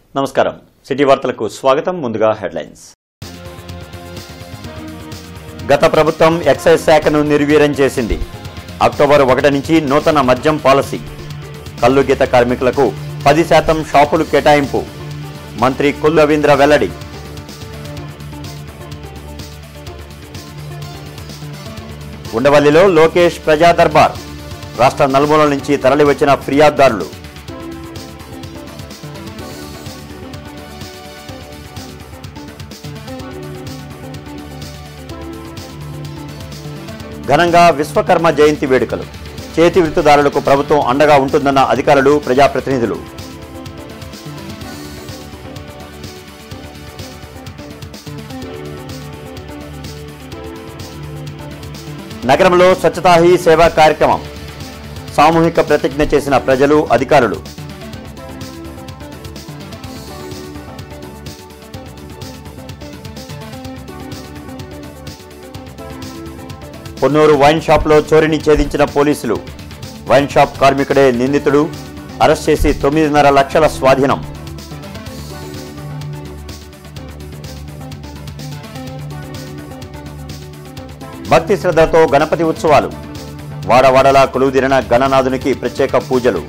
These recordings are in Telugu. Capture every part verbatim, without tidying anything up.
నమస్కారం సిటీ వార్తలకు స్వాగతం ముందుగా హెడ్లైన్స్ గత ప్రభుత్వం ఎక్సైజ్ శాఖను నిర్వీర్యం చేసింది అక్టోబర్ ఒకటి నుంచి నూతన మద్యం పాలసీ కల్లు గీత కార్మికులకు పది శాతం షాపులు కేటాయింపు మంత్రి కొల్లు రవీంద్ర వెల్లడి ఉండవల్లిలో లోకేష్ ప్రజా దర్బార్ రాష్ట్ర నలుమూలల నుంచి తరలివచ్చిన ఫిర్యాదుదారులు ఘనంగా విశ్వకర్మ జయంతి వేడుకలు చేతి వృత్తిదారులకు ప్రభుత్వం అండగా ఉంటుందన్న అధికారులు ప్రజాప్రతినిధులు నగరంలో స్వచ్ఛతా హీ సేవా కార్యక్రమం సామూహిక ప్రతిజ్ఞ చేసిన ప్రజలు అధికారులు పొన్నూరు వైన్ షాప్లో చోరీని ఛేదించిన పోలీసులు వైన్ షాప్ కార్మికుడే నిందితుడు అరెస్ట్ చేసి తొమ్మిదిన్నర లక్షల స్వాధీనం భక్తి శ్రద్ధతో గణపతి ఉత్సవాలు వాడవాడలా కొలువుదీరిన గణనాథునికి ప్రత్యేక పూజలు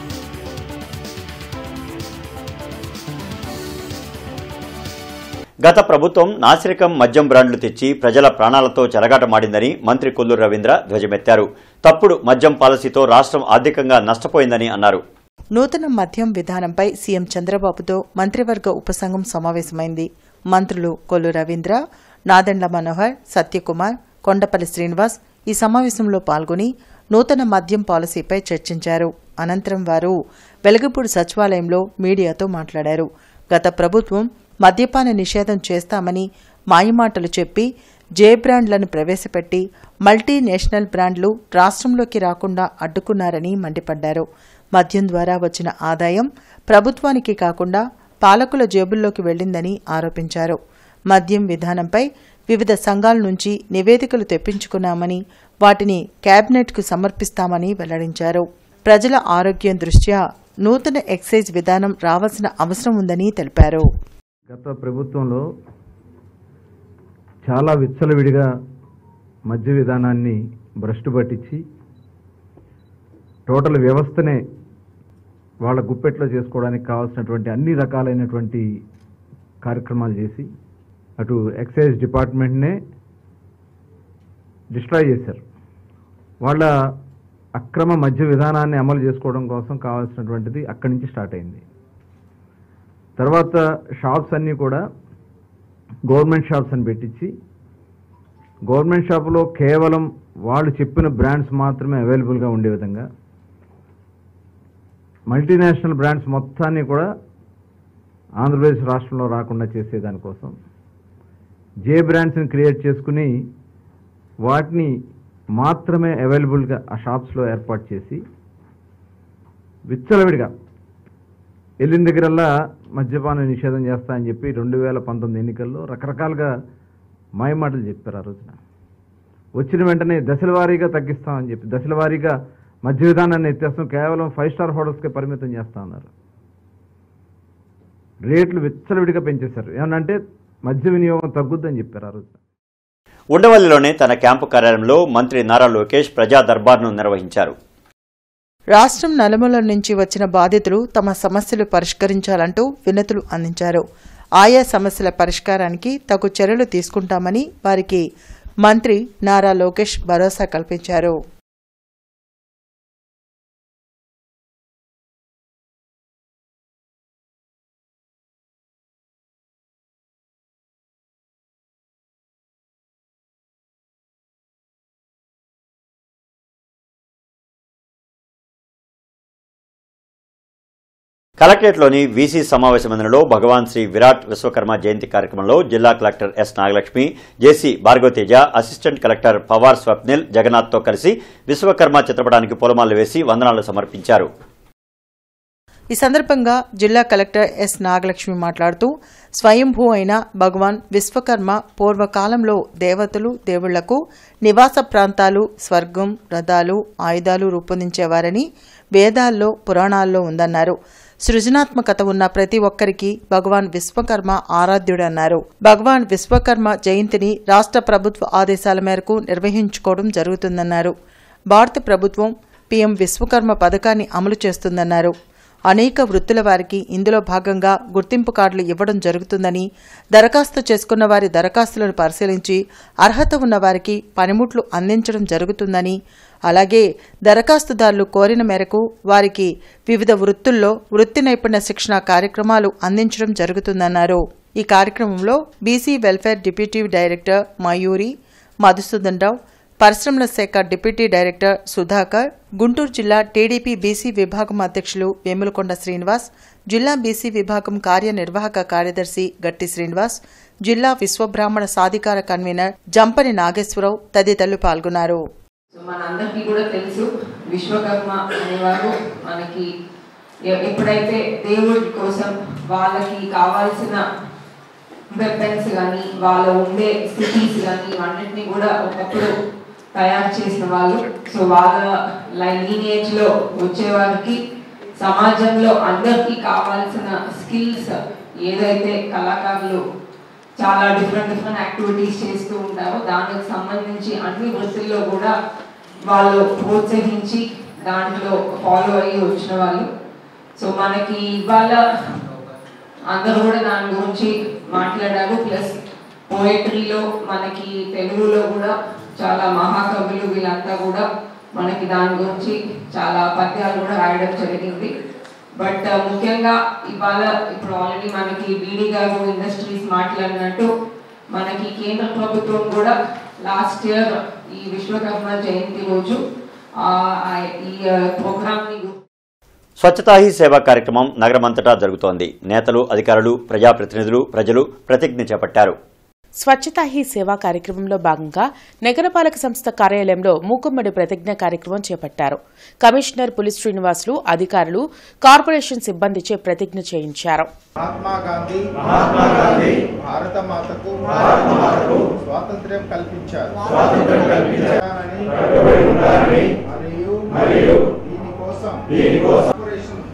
గత ప్రభుత్వం నాసిరకం మద్యం బ్రాండ్లు తెచ్చి ప్రజల ప్రాణాలతో చెలగాటమాడిందని మంత్రి కొల్లు రవీంద్ర ధ్వజమెత్తారు. తప్పుడు మద్యం పాలసీతో రాష్ట్రం ఆర్థికంగా నష్టపోయిందని అన్నారు. నూతన మద్యం విధానంపై సీఎం చంద్రబాబుతో మంత్రివర్గ ఉపసంఘం సమావేశమైంది. మంత్రులు కొల్లు రవీంద్ర, నాదెండ్ల మనోహర్, సత్యకుమార్, కొండపల్లి శ్రీనివాస్ ఈ సమావేశంలో పాల్గొని నూతన మద్యం పాలసీపై చర్చించారు. అనంతరం వారు వెలగపూడి సచివాలయంలో మీడియాతో మాట్లాడారు. గత ప్రభుత్వం మద్యపాన నిషేధం చేస్తామని మాయమాటలు చెప్పి జే బ్రాండ్లను ప్రవేశపెట్టి మల్టీనేషనల్ బ్రాండ్లు రాష్ట్రంలోకి రాకుండా అడ్డుకున్నారని మండిపడ్డారు. మద్యం ద్వారా వచ్చిన ఆదాయం ప్రభుత్వానికి కాకుండా పాలకుల జేబుల్లోకి వెళ్లిందని ఆరోపించారు. మద్యం విధానంపై వివిధ సంఘాల నుంచి నివేదికలు తెప్పించుకున్నామని వాటిని కేబినెట్కు సమర్పిస్తామని వెల్లడించారు. ప్రజల ఆరోగ్యం దృష్ట్యా నూతన ఎక్సైజ్ విధానం రావాల్సిన అవసరం ఉందని తెలిపారు. గత ప్రభుత్వంలో చాలా విచ్చలవిడిగా మద్య విధానాన్ని భ్రష్టు పట్టించి టోటల్ వ్యవస్థనే వాళ్ళ గుప్పెట్లో చేసుకోవడానికి కావాల్సినటువంటి అన్ని రకాలైనటువంటి కార్యక్రమాలు చేసి అటు ఎక్సైజ్ డిపార్ట్మెంట్నే డిస్ట్రాయ్ చేశారు. వాళ్ళ అక్రమ మద్య విధానాన్ని అమలు చేసుకోవడం కోసం కావాల్సినటువంటిది అక్కడి నుంచి స్టార్ట్ అయింది. తర్వాత షాప్స్ అన్నీ కూడా గవర్నమెంట్ షాప్స్ అని పెట్టించి గవర్నమెంట్ షాపులో కేవలం వాళ్ళు చెప్పిన బ్రాండ్స్ మాత్రమే అవైలబుల్గా ఉండే విధంగా మల్టీనేషనల్ బ్రాండ్స్ మొత్తాన్ని కూడా ఆంధ్రప్రదేశ్ రాష్ట్రంలో రాకుండా చేసేదానికోసం జే బ్రాండ్స్ని క్రియేట్ చేసుకుని వాటిని మాత్రమే అవైలబుల్గా ఆ షాప్స్లో ఏర్పాటు చేసి విచ్చలవిడిగా వెళ్ళిన దగ్గరల్లా మద్యపాన నిషేధం చేస్తా అని చెప్పి రెండు వేల పంతొమ్మిది ఎన్నికల్లో రకరకాలుగా మాయమాటలు చెప్పారు. ఆ రోజున వచ్చిన వెంటనే దశల వారీగా తగ్గిస్తామని చెప్పి దశల వారీగా మద్య విధానాన్ని ఎత్తేస్తాం, కేవలం ఫైవ్ స్టార్ హోటల్స్కే పరిమితం చేస్తా ఉన్నారు. రేట్లు విచ్చలవిడిగా పెంచేశారు. ఏమనంటే మద్య వినియోగం తగ్గుద్దని చెప్పారు. ఆ రోజున ఉండవల్లిలోనే తన క్యాంపు కార్యాలయంలో మంత్రి నారా లోకేష్ ప్రజా దర్బార్ను నిర్వహించారు. రాష్ట్రం నలుమూలల నుంచి వచ్చిన బాధితులు తమ సమస్యలు పరిష్కరించాలంటూ వినతులు అందించారు. ఆయా సమస్యల పరిష్కారానికి తగు చర్యలు తీసుకుంటామని వారికి మంత్రి నారా లోకేష్ భరోసా కల్పించారు. కలెక్టరేట్లోని వీసీ సమావేశ మందిరంలో భగవాన్ శ్రీ విరాట్ విశ్వకర్మ జయంతి కార్యక్రమంలో జిల్లా collector S Nagalakshmi, JC Bhargavateja, assistant collector Pawar Swapnil జగన్నాథ్తో కలిసి విశ్వకర్మ చిత్రపటానికి పూలమాలలు వేసి వందనాలు సమర్పించారు. ఈ సందర్భంగా జిల్లా కలెక్టర్ ఎస్ నాగలక్ష్మి మాట్లాడుతూ స్వయంభూ అయిన భగవాన్ విశ్వకర్మ పూర్వకాలంలో దేవతలు దేవుళ్లకు నివాస ప్రాంతాలు స్వర్గం రథాలు ఆయుధాలు రూపొందించేవారని వేదాల్లో పురాణాల్లో ఉందన్నారు. సృజనాత్మకత ఉన్న ప్రతి ఒక్కరికి భగవాన్ విశ్వకర్మ ఆరాధ్యుడన్నారు. భగవాన్ విశ్వకర్మ జయంతిని రాష్ట్ర ప్రభుత్వ ఆదేశాల మేరకు నిర్వహించుకోవడం జరుగుతుందన్నారు. భారత ప్రభుత్వం పీఎం విశ్వకర్మ పథకాన్ని అమలు చేస్తుందన్నారు. అనేక వృత్తుల వారికి ఇందులో భాగంగా గుర్తింపు కార్డులు ఇవ్వడం జరుగుతుందని, దరఖాస్తు చేసుకున్న వారి దరఖాస్తులను పరిశీలించి అర్హత ఉన్న వారికి పనిముట్లు అందించడం జరుగుతుందని, అలాగే దరఖాస్తుదారులు కోరిన మేరకు వారికి వివిధ వృత్తుల్లో వృత్తి నైపుణ్య శిక్షణ కార్యక్రమాలు అందించడం జరుగుతుందన్నారు. ఈ కార్యక్రమంలో BC welfare deputy director Mayuri, Madhusudan Rao, పరిశ్రమల శాఖ డిప్యూటీ డైరెక్టర్ సుధాకర్, గుంటూరు జిల్లా టీడీపీ బీసీ విభాగం అధ్యక్షులు వేములకొండ శ్రీనివాస్, జిల్లా బీసీ విభాగం కార్యనిర్వాహక కార్యదర్శి గట్టి శ్రీనివాస్, జిల్లా విశ్వబ్రాహ్మణ సాధికార కన్వీనర్ జంపని నాగేశ్వరరావు తదితరులు పాల్గొన్నారు. మనందరికీ కూడా తెలుసు, విశ్వకర్మ అనేవారు మనకి ఎప్పుడైతే దేవుడి కోసం వాళ్ళకి కావాల్సిన వెపన్స్ కానీ వాళ్ళ ఉండే సిటీస్ కానీ ఇవన్నిటిని కూడా ఒకప్పుడు తయారు చేసిన వాళ్ళు. సో వాళ్ళ లీనియేజ్ లో వచ్చే వారికి సమాజంలో అందరికీ కావాల్సిన స్కిల్స్ ఏదైతే కళాకారులు చాలా డిఫరెంట్ డిఫరెంట్ యాక్టివిటీస్ చేస్తూ ఉంటారో దానికి సంబంధించి అన్ని వృత్తుల్లో కూడా వాళ్ళు ప్రోత్సహించి దాంట్లో ఫాలో అయ్యి వచ్చిన వాళ్ళు. సో మనకి ఇవాళ అందరూ కూడా దాని గురించి మాట్లాడారు. ప్లస్ పోయట్రీలో మనకి తెలుగులో కూడా చాలా మహాకవులు వీళ్ళంతా కూడా మనకి దాని గురించి చాలా పద్యాలు కూడా రాయడం జరిగింది. బట్ ముఖ్యంగా ఇవాళ ఇప్పుడు ఆల్రెడీ మనకి బీడీ గారు ఇండస్ట్రీస్ మాట్లాడినట్టు మనకి కేంద్ర ప్రభుత్వం కూడా లాస్ట్ ఇయర్ ఈ విశ్వకర్మ జయంతి రోజు ఈ ప్రోగ్రామ్ ని స్వచ్ఛతా హీ సేవా కార్యక్రమం నగరమంతటా జరుగుతోంది. నేతలు, అధికారులు, ప్రజాప్రతినిధులు, ప్రజలు ప్రతిజ్ఞ చేపట్టారు. స్వచ్ఛతా హీ సేవా కార్యక్రమంలో భాగంగా నగరపాలక సంస్థ కార్యాలయంలో మూకుమ్మడి ప్రతిజ్ఞ కార్యక్రమం చేపట్టారు. కమిషనర్ పులి శ్రీనివాసులు, అధికారులు, కార్పొరేషన్ సిబ్బందిచే ప్రతిజ్ఞ చేయించారు. మహాత్మా గాంధీ మహాత్మా గాంధీ భారత మాతకు భారత మాతకు స్వాతంత్ర్యం కల్పించారు స్వాతంత్ర్యం కల్పించారని మరియు మరియు దీని కోసం దీని కోసం కార్పొరేషన్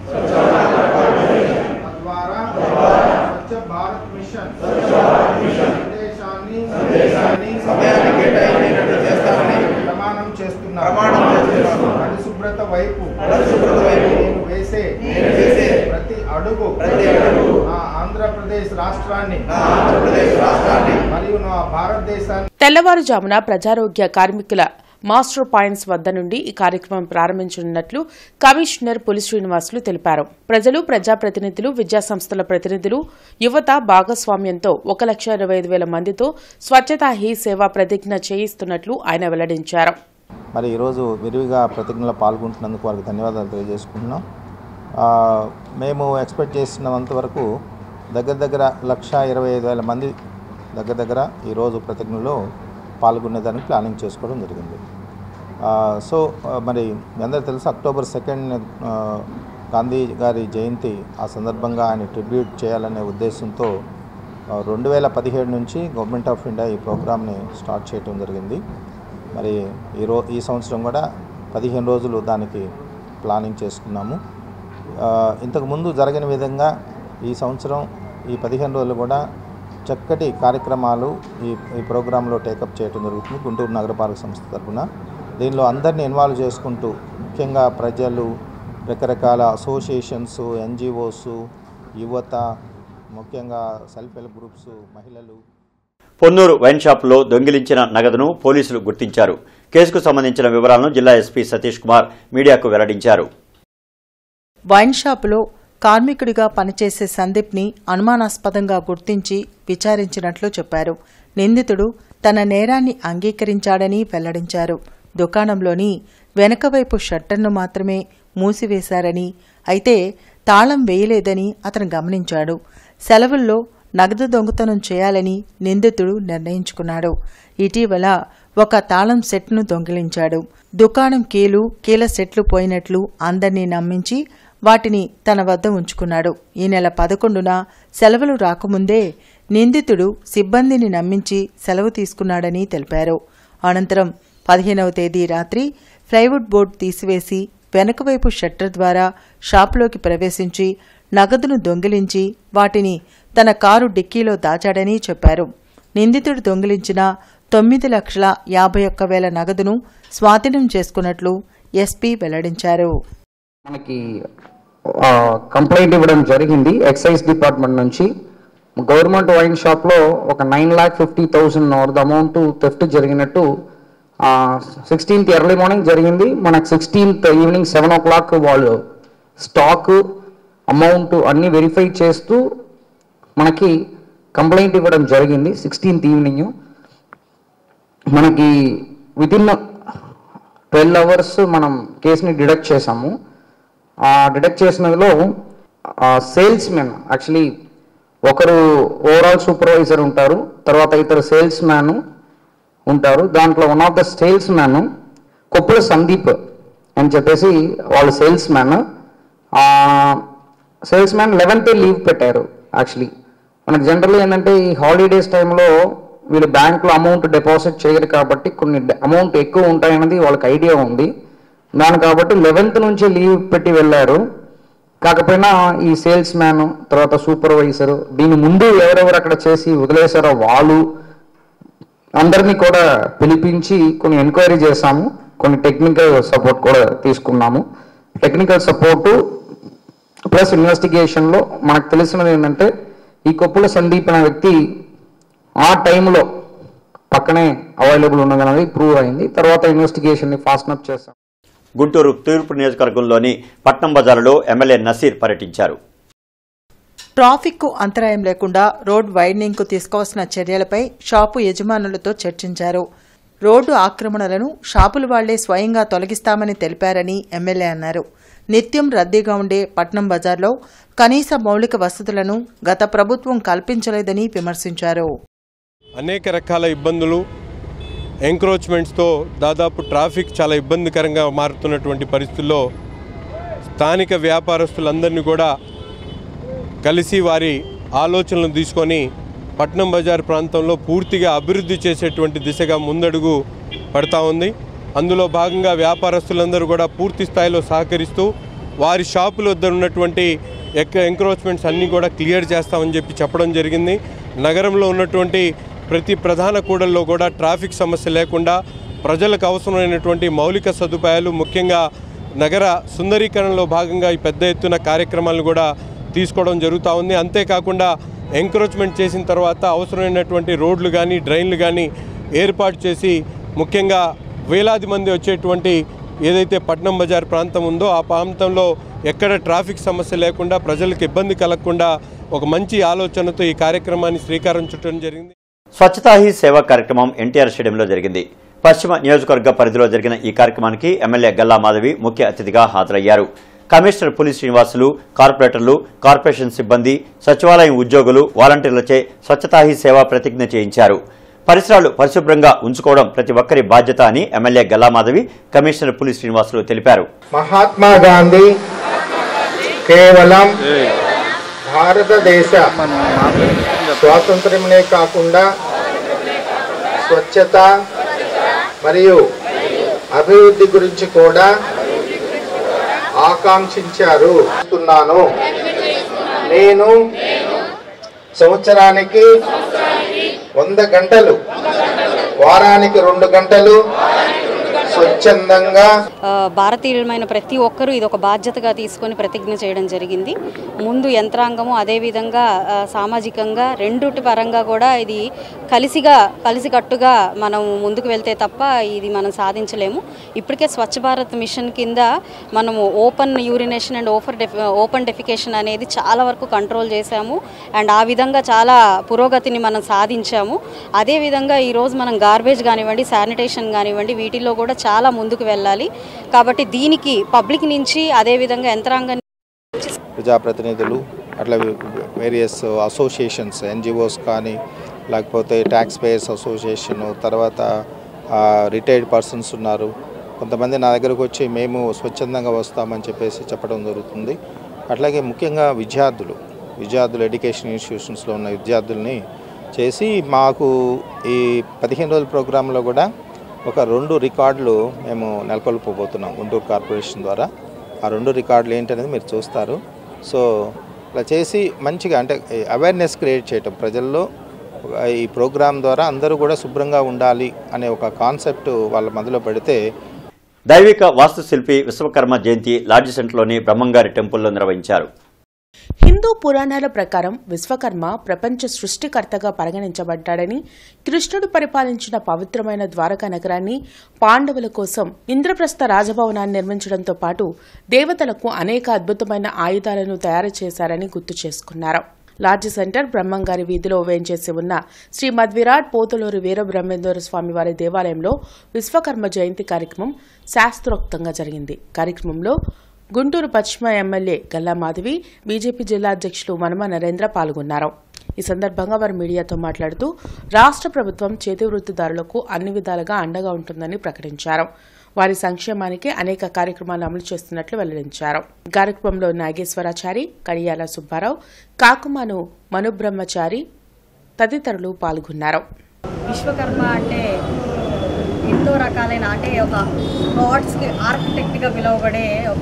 ద్వారా స్వచ్ఛ భారత్ మిషన్ స్వచ్ఛ భారత్ మిషన్ సందేశాన్ని సందేశాన్ని సమయాన్ని కేటాయించినట్టు చేస్తామని ప్రమాణం చేస్తున్నారు ప్రమాణం చేస్తున్నారు పరిశుభ్రత వైపు పరిశుభ్రత వైపు నేను వేసే నేను వేసే ప్రతి అడుగు ప్రతి అడుగు నా ఆంధ్రప్రదేశ్ రాష్ట్రాన్ని నా ఆంధ్రప్రదేశ్ రాష్ట్రాన్ని మరియు నా భారతదేశాన్ని. తెల్లవారుజామున ప్రజారోగ్య కార్మికుల మాస్టర్ పాయింట్స్ వద్ద నుండి ఈ కార్యక్రమం ప్రారంభించనున్నట్లు కమిషనర్ పులి శ్రీనివాసులు తెలిపారు. ప్రజలు, ప్రజాప్రతినిధులు, విద్యాసంస్థల ప్రతినిధులు, యువత భాగస్వామ్యంతో ఒక లక్ష ఇరవై ఐదు వేల మందితో స్వచ్ఛతా హీ సేవా ప్రతిజ్ఞ చేయిస్తున్నట్లు ఆయన వెల్లడించారు. మరి ఈరోజు విరివిగా ప్రతిజ్ఞలో పాల్గొంటున్నందుకు వారికి ధన్యవాదాలు తెలియజేసుకుంటున్నాం. మేము ఎక్స్పెక్ట్ చేసినంత వరకు దగ్గర దగ్గర లక్ష ఇరవై ఐదు వేల మంది దగ్గర దగ్గర ఈరోజు ప్రతిజ్ఞలో పాల్గొనేదానికి ప్లానింగ్ చేసుకోవడం జరిగింది. సో మరి మీ అందరూ తెలుసు, అక్టోబర్ సెకండ్ గాంధీ గారి జయంతి. ఆ సందర్భంగా ఆయన ట్రిబ్యూట్ చేయాలనే ఉద్దేశంతో రెండు వేల పదిహేడు నుంచి గవర్నమెంట్ ఆఫ్ ఇండియా ఈ ప్రోగ్రామ్ని స్టార్ట్ చేయడం జరిగింది. మరి ఈ రో ఈ సంవత్సరం కూడా పదిహేను రోజులు దానికి ప్లానింగ్ చేసుకున్నాము. ఇంతకుముందు జరిగిన విధంగా ఈ సంవత్సరం ఈ పదిహేను రోజులు కూడా చక్కటి కార్యక్రమాలు ఈ ఈ ప్రోగ్రాంలో టేకప్ చేయడం జరుగుతుంది గుంటూరు నగరపాలక సంస్థ తరఫున. దీనిలో అందరినీ ఇన్వాల్వ్ చేసుకుంటూ ముఖ్యంగా ప్రజలు, రకరకాల అసోసియేషన్స్, ఎన్జిఓస్, యువత, ముఖ్యంగా సెల్ఫ్ హెల్ప్ గ్రూప్స్, మహిళలు. పొన్నూరు వైన్ షాపులో దొంగిలించిన నగదును పోలీసులు గుర్తించారు. కేసుకు సంబంధించిన వివరాలను జిల్లా ఎస్పీ సతీష్ కుమార్ మీడియాకు వెల్లడించారు. వైన్ షాపులో కార్మికుడిగా పనిచేసే సందీప్ని అనుమానాస్పదంగా గుర్తించి విచారించినట్లు చెప్పారు. నిందితుడు తన నేరాన్ని అంగీకరించాడని వెల్లడించారు. దుకాణంలోని వెనకవైపు షట్టర్ను మాత్రమే మూసివేశారని, అయితే తాళం వేయలేదని అతను గమనించాడు. సెలవుల్లో నగదు దొంగతనం చేయాలని నిందితుడు నిర్ణయించుకున్నాడు. ఇటీవల ఒక తాళం సెట్ను దొంగిలించాడు. దుకాణం కీలు, కీల సెట్లు పోయినట్లు అందర్నీ నమ్మించి వాటిని తన వద్ద ఉంచుకున్నాడు. ఈ నెల పదకొండున సెలవులు రాకముందే నిందితుడు సిబ్బందిని నమ్మించి సెలవు తీసుకున్నాడని తెలిపారు. అనంతరం పదిహేనవ తేదీ రాత్రి ప్లైవుడ్ బోర్డు తీసివేసి వెనకవైపు షట్టర్ ద్వారా షాపులోకి ప్రవేశించి నగదును దొంగిలించి వాటిని తన కారు డిక్కీలో దాచాడని చెప్పారు. నిందితుడు దొంగిలించిన తొమ్మిది లక్షల యాభై ఒక్క వేల నగదును స్వాధీనం చేసుకున్నట్లు ఎస్పీ వెల్లడించారు. మనకి కంప్లైంట్ ఇవ్వడం జరిగింది ఎక్సైజ్ డిపార్ట్మెంట్ నుంచి. గవర్నమెంట్ వైన్ షాప్లో ఒక nine lakh fifty thousand of amount theft జరిగినట్టు సిక్స్టీన్త్ ఎర్లీ మార్నింగ్ జరిగింది. మనకు sixteenth evening seven o'clock వాళ్ళు స్టాక్ అమౌంట్ అన్నీ వెరిఫై చేస్తూ మనకి కంప్లైంట్ ఇవ్వడం జరిగింది. సిక్స్టీన్త్ ఈవినింగ్ మనకి వితిన్ ట్వెల్వ్ అవర్స్ మనం కేసుని డిడక్ట్ చేసాము. డిడక్ట్ చేసినదిలో సేల్స్ మెన్ యాక్చువల్లీ ఒకరు ఓవరాల్ సూపర్వైజర్ ఉంటారు, తర్వాత ఇద్దరు సేల్స్ మ్యాన్ ఉంటారు. దాంట్లో one of the salesman Koppula Sandeep అని చెప్పేసి వాళ్ళు salesman salesman eleventh leave పెట్టారు. యాక్చువల్లీ మనకు జనరల్గా ఏంటంటే ఈ హాలిడేస్ టైంలో వీళ్ళు బ్యాంకులో అమౌంట్ డిపాజిట్ చేయరు కాబట్టి కొన్ని అమౌంట్ ఎక్కువ ఉంటాయన్నది వాళ్ళకి ఐడియా ఉంది. దాని కాబట్టి లెవెన్త్ నుంచి లీవ్ పెట్టి వెళ్ళారు. కాకపోయినా ఈ సేల్స్ మ్యాన్ తర్వాత సూపర్వైజరు దీని ముందు ఎవరెవరు అక్కడ చేసి వదిలేశారో వాళ్ళు అందరినీ కూడా పిలిపించి కొన్ని ఎంక్వైరీ చేశాము. కొన్ని టెక్నికల్ సపోర్ట్ కూడా తీసుకున్నాము. టెక్నికల్ సపోర్టు ప్లస్ ఇన్వెస్టిగేషన్లో మనకు తెలిసినది ఏంటంటే ఈ కొప్పుల సందీప్ అనే వ్యక్తి ఆ టైంలో పక్కనే అవైలబుల్ ఉన్నదనేది ప్రూవ్ అయింది. తర్వాత ఇన్వెస్టిగేషన్ని ఫాస్ట్ అప్ చేశాం. గుంటూరు తూర్పు నియోజకవర్గంలోని పట్నం బజారులో ఎమ్మెల్యే నసీర్ పర్యటించారు. ట్రాఫిక్కు అంతరాయం లేకుండా రోడ్ వైడనింగ్కు తీసుకోవాల్సిన చర్యలపై షాపు యజమానులతో చర్చించారు. రోడ్డు ఆక్రమణలను షాపుల వాళ్లే స్వయంగా తొలగిస్తామని తెలిపారని ఎమ్మెల్యే అన్నారు. నిత్యం రద్దీగా ఉండే పట్నం బజార్లో కనీస మౌలిక వసతులను గత ప్రభుత్వం కల్పించలేదని విమర్శించారు. అనేక రకాల ఇబ్బందులు ఎంక్రోచ్మెంట్స్తో దాదాపు ట్రాఫిక్ చాలా ఇబ్బందికరంగా మారుతున్నటువంటి పరిస్థితుల్లో స్థానిక వ్యాపారస్తులందరినీ కూడా కలిసి వారి ఆలోచనలను తీసుకొని పట్నం బజార్ ప్రాంతంలో పూర్తిగా అభివృద్ధి చేసేటువంటి దిశగా ముందడుగు పడతా ఉంది. అందులో భాగంగా వ్యాపారస్తులందరూ కూడా పూర్తి స్థాయిలో సహకరిస్తూ వారి షాపుల వద్ద ఉన్నటువంటి ఎక్క ఎంక్రోచ్మెంట్స్ అన్నీ కూడా క్లియర్ చేస్తామని చెప్పి చెప్పడం జరిగింది. నగరంలో ఉన్నటువంటి ప్రతి ప్రధాన కూడల్లో కూడా ట్రాఫిక్ సమస్య లేకుండా ప్రజలకు అవసరమైనటువంటి మౌలిక సదుపాయాలు ముఖ్యంగా నగర సుందరీకరణలో భాగంగా ఈ పెద్ద ఎత్తున కార్యక్రమాలను కూడా తీసుకోవడం జరుగుతూ ఉంది. అంతేకాకుండా ఎంక్రోచ్మెంట్ చేసిన తర్వాత అవసరమైనటువంటి రోడ్లు కానీ డ్రైన్లు కానీ ఏర్పాటు చేసి ముఖ్యంగా వేలాది మంది వచ్చేటువంటి ఏదైతే పట్నం బజార్ ప్రాంతం ఉందో ఆ ప్రాంతంలో ఎక్కడ ట్రాఫిక్ సమస్య లేకుండా ప్రజలకు ఇబ్బంది కలగకుండా ఒక మంచి ఆలోచనతో ఈ కార్యక్రమాన్ని శ్రీకారం చుట్టడం జరిగింది. స్వచ్ఛతా హీ సేవ కార్యక్రమం ఎన్టీఆర్ స్టేడియంలో జరిగింది. పశ్చిమ నియోజకవర్గ పరిధిలో జరిగిన ఈ కార్యక్రమానికి ఎమ్మెల్యే గల్లా మాధవి ముఖ్య అతిథిగా హాజరయ్యారు. కమిషనర్ పులి శ్రీనివాసులు, కార్పొరేటర్లు, కార్పొరేషన్ సిబ్బంది, సచివాలయం ఉద్యోగులు, వాలంటీర్లచే స్వచ్ఛతా హీ సేవ ప్రతిజ్ఞ చేయించారు. పరిసరాలు పరిశుభ్రంగా ఉంచుకోవడం ప్రతి ఒక్కరి బాధ్యత అని ఎమ్మెల్యే గల్లా మాధవి, కమిషనర్ పులి శ్రీనివాసులు తెలిపారు. మహాత్మా గాంధీ కేవలం భారతదేశ స్వాతంత్ర్యమే కాకుండా స్వచ్ఛత మరియు అభివృద్ధి గురించి కూడా ఆకాంక్షించారు. నేను సంవత్సరానికి వంద గంటలు, వారానికి రెండు గంటలు స్వచ్ఛందంగా భారతీయులమైన ప్రతి ఒక్కరూ ఇది ఒక బాధ్యతగా తీసుకొని ప్రతిజ్ఞ చేయడం జరిగింది. ముందు యంత్రాంగము అదేవిధంగా సామాజికంగా రెండుటి పరంగా కూడా ఇది కలిసిగా కలిసికట్టుగా మనం ముందుకు వెళ్తే తప్ప ఇది మనం సాధించలేము. ఇప్పటికే స్వచ్ఛ భారత్ మిషన్ కింద మనము ఓపెన్ యూరినేషన్ అండ్ ఓఫర్ డెఫి ఓపెన్ డెఫికేషన్ అనేది చాలా వరకు కంట్రోల్ చేశాము. అండ్ ఆ విధంగా చాలా పురోగతిని మనం సాధించాము. అదేవిధంగా ఈరోజు మనం గార్బేజ్ కానివ్వండి, శానిటేషన్ కానివ్వండి, వీటిల్లో కూడా చాలా ముందుకు వెళ్ళాలి. కాబట్టి దీనికి పబ్లిక్ నుంచి అదేవిధంగా యంత్రాంగం, ప్రజాప్రతినిధులు, అట్లా వేరియస్ అసోసియేషన్స్, ఎన్జిఓస్ కానీ లేకపోతే ట్యాక్స్ పేయర్స్ అసోసియేషను, తర్వాత రిటైర్డ్ పర్సన్స్ ఉన్నారు, కొంతమంది నా దగ్గరకు వచ్చి మేము స్వచ్ఛందంగా వస్తామని చెప్పేసి చెప్పడం జరుగుతుంది. అట్లాగే ముఖ్యంగా విద్యార్థులు విద్యార్థులు ఎడ్యుకేషన్ ఇన్స్టిట్యూషన్స్లో ఉన్న విద్యార్థుల్ని చేసి మాకు ఈ పదిహేను రోజుల ప్రోగ్రాంలో కూడా ఒక రెండు రికార్డులు మేము నెలకొల్పబోతున్నాం గుంటూరు కార్పొరేషన్ ద్వారా. ఆ రెండు రికార్డులు ఏంటనేది మీరు చూస్తారు. సో ఇలా చేసి మంచిగా అంటే అవేర్నెస్ క్రియేట్ చేయటం ప్రజల్లో ఈ ప్రోగ్రాం ద్వారా అందరూ కూడా శుభ్రంగా ఉండాలి అనే ఒక కాన్సెప్ట్ వాళ్ళ మధ్యలో పెడితే. దైవిక వాస్తుశిల్పి విశ్వకర్మ జయంతి లాడ్జి సెంటర్లోని బ్రహ్మంగారి టెంపుల్లో నిర్వహించారు. హిందూ పురాణాల ప్రకారం విశ్వకర్మ ప్రపంచ సృష్టికర్తగా పరిగణించబడ్డాడని, కృష్ణుడు పరిపాలించిన పవిత్రమైన ద్వారకా నగరాన్ని పాండవుల కోసం ఇంద్రప్రస్థ రాజభవనాన్ని నిర్మించడంతో పాటు దేవతలకు అనేక అద్భుతమైన ఆయుధాలను తయారు చేశారని గుర్తు చేసుకున్నారు. లాడ్జి సెంటర్ బ్రహ్మంగారి వీధిలో వేంచేసి ఉన్న శ్రీ మధ్విరాట్ పోతులూరు వీరబ్రహ్మేంద్ర స్వామివారి దేవాలయంలో విశ్వకర్మ జయంతి కార్యక్రమం శాస్త్రోక్తంగా జరిగింది. కార్యక్రమంలో గుంటూరు పశ్చిమ ఎమ్మెల్యే గల్లా మాధవి, బీజేపీ జిల్లా అధ్యక్షులు మనమ నరేంద్ర పాల్గొన్నారు. ఈ సందర్భంగా వారు మీడియాతో మాట్లాడుతూ రాష్ట్ర ప్రభుత్వం చేతివృత్తిదారులకు అన్ని విధాలుగా అండగా ఉంటుందని ప్రకటించారు. వారి సంక్షేమానికి అనేక కార్యక్రమాలు అమలు చేస్తున్నట్లు వెల్లడించారు. కార్యక్రమంలో నాగేశ్వరాచారి, కడియాల సుబ్బారావు, కాకుమాను మనుబ్రహ్మచారి తదితరులు పాల్గొన్నారు. విశ్వకర్మ అంటే ఎన్నో రకాలైన అంటే ఒక గాడ్స్కి ఆర్కిటెక్ట్గా పిలువబడే ఒక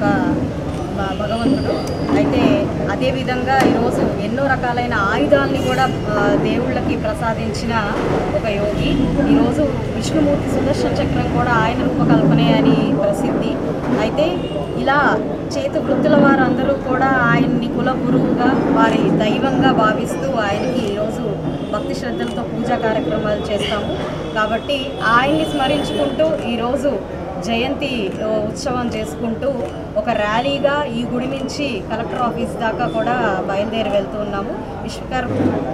భగవంతుడు. అయితే అదేవిధంగా ఈరోజు ఎన్నో రకాలైన ఆయుధాలని కూడా దేవుళ్ళకి ప్రసాదించిన ఒక యోగి. ఈరోజు విష్ణుమూర్తి సుదర్శన చక్రం కూడా ఆయన రూపకల్పనే అని ప్రసిద్ధి. అయితే ఇలా చేతి వృత్తుల వారందరూ కూడా ఆయన్ని కుల గురువుగా వారి దైవంగా భావిస్తూ ఆయనకి ఈరోజు భక్తి శ్రద్ధలతో పూజా కార్యక్రమాలు చేస్తాము. కాబట్టి ఆయన్ని స్మరించుకుంటూ ఈరోజు జయంతి ఉత్సవం చేసుకుంటూ ఒక ర్యాలీగా ఈ గుడి నుంచి కలెక్టర్ ఆఫీస్ దాకా కూడా బయలుదేరి వెళ్తూ ఉన్నాము. విశ్వకర్మ